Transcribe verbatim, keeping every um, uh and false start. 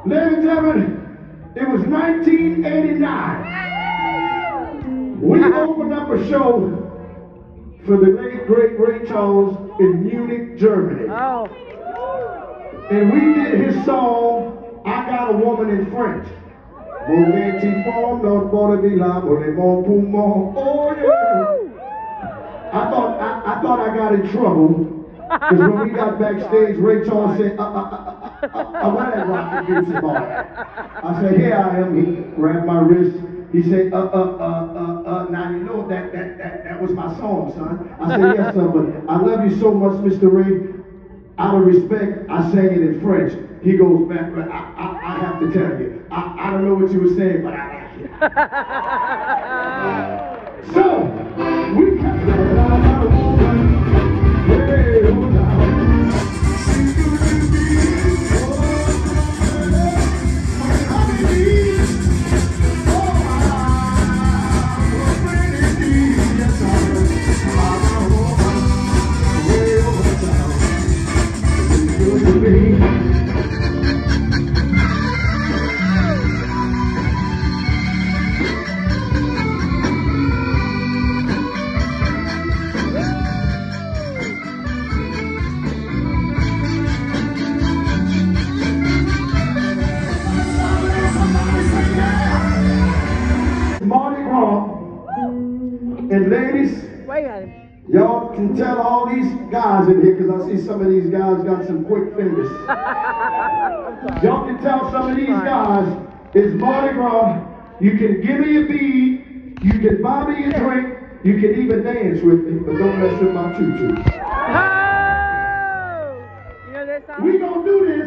Ladies and gentlemen, it was nineteen eighty-nine. We opened up a show for the late great Ray Charles in Munich, Germany. Oh. And we did his song, I Got a Woman in French. Oh yeah. I thought I, I thought I got in trouble because when we got backstage, Ray Charles said, uh, uh, uh, uh, uh, uh, where that rocket music ball? I said, here I am. He grabbed my wrist. He said, uh, uh, uh, uh, uh, now you know that, that, that, that was my song, son. I said, yes, sir, but I love you so much, Mister Ray. Out of respect, I sang it in French. He goes back, I, I, I have to tell you, I, I don't know what you were saying, but I like it. So, we kept it out of the woman. Hey, hold on. And ladies, y'all can tell all these guys in here, because I see some of these guys got some quick fingers. Y'all can tell some of these guys, it's Mardi Gras. You can give me a bead, you can buy me a drink, you can even dance with me, but don't mess with my tutu. Oh! You know that song? We gonna do this